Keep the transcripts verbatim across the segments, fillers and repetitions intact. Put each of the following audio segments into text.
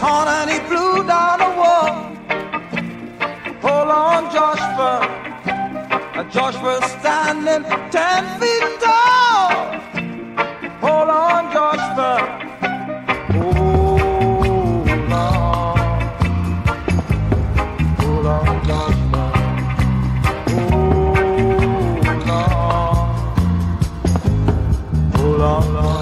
on and he flew down the wall. Hold on, Joshua. Joshua's standing ten feet tall. Hold on, Joshua. Hold on. Hold on, Joshua. Hold on. Hold on, Hold on.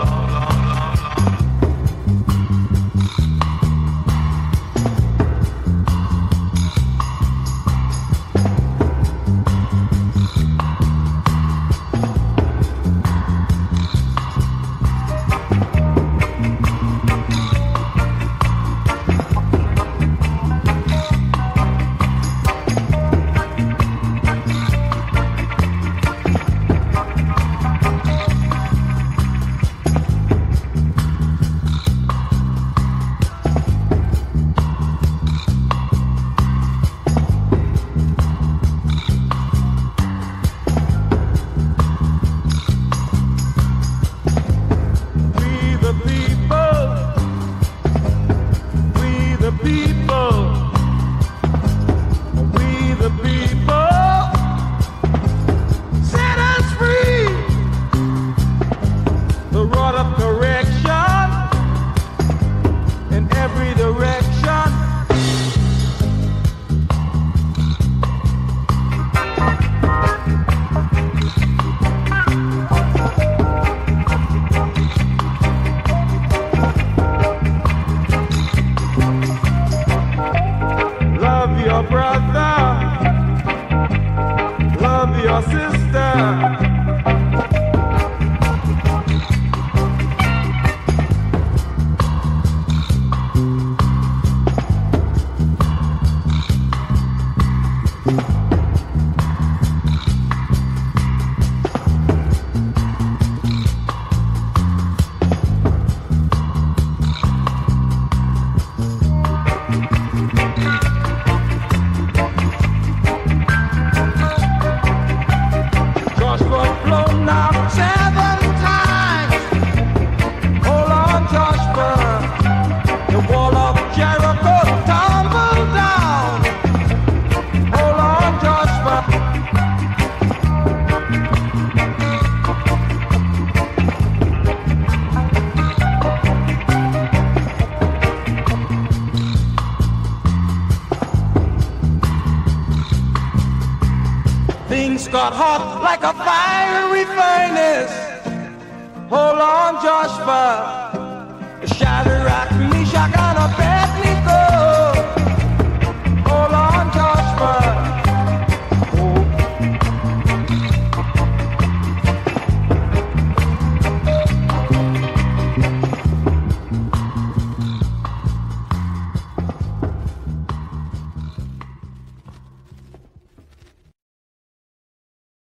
Got hot like a fiery furnace. Hold on, Joshua. The shadow